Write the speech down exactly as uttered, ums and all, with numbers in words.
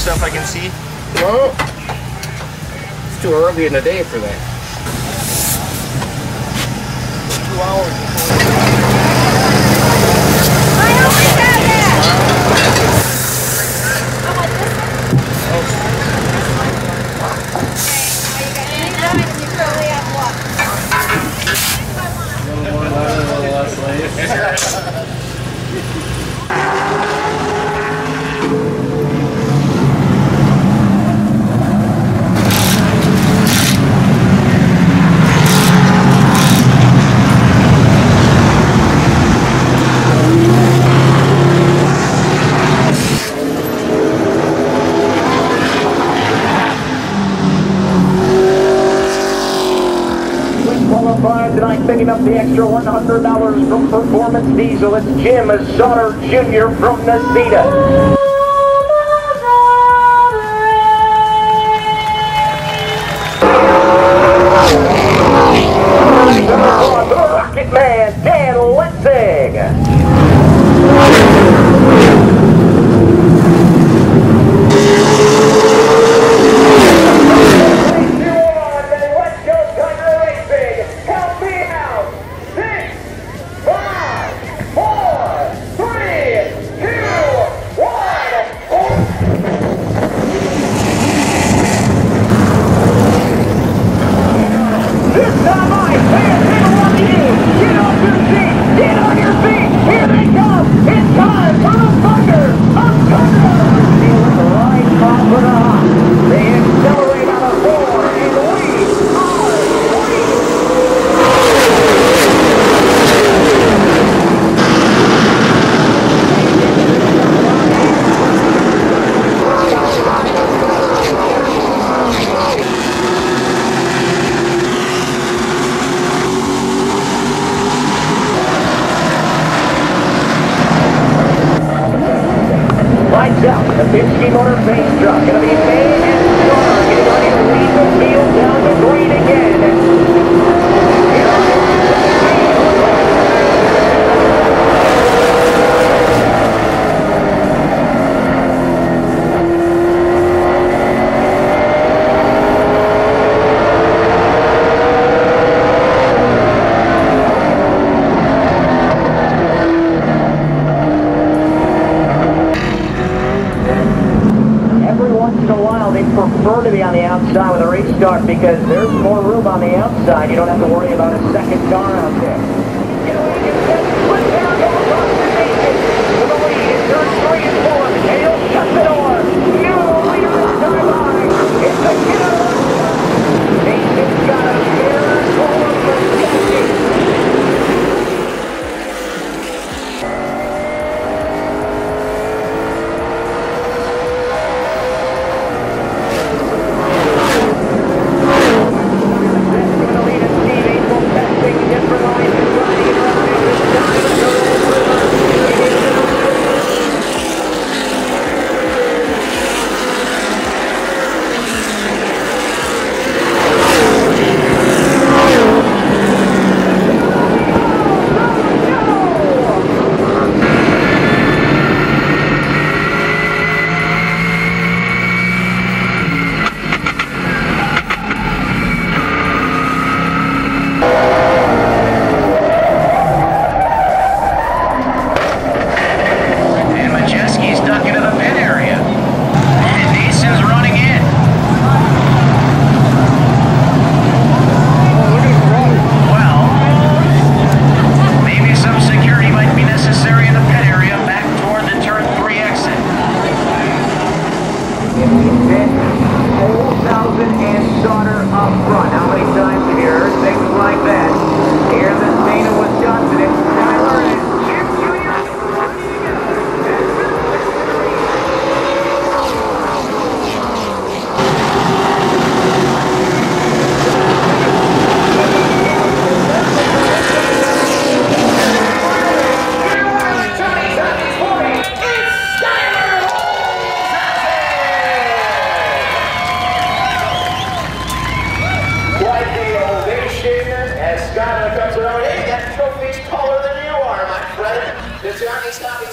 stuff I can see? No. It's too early in the day for that. Two hours before. I always have that! How about this one? Oh. Okay, now you got you probably have what? A little more light, a little less light. Tonight, picking up the extra one hundred dollars from Performance Diesel. It's Jim Sauter Junior from Nacita. The Rocket Man, Dan Letzig. The Pinsky Motor Face truck going to be made and strong, getting ready to lead the field down the green again. Prefer to be on the outside with a race start because there's more room on the outside. You don't have to worry about a second car out there. You know, you can split down, go across the nation. To the lead in turn three and four. And he'll shut the door. You leader this time by. It's a killer. Nation's got a mirror full of perspective. Stop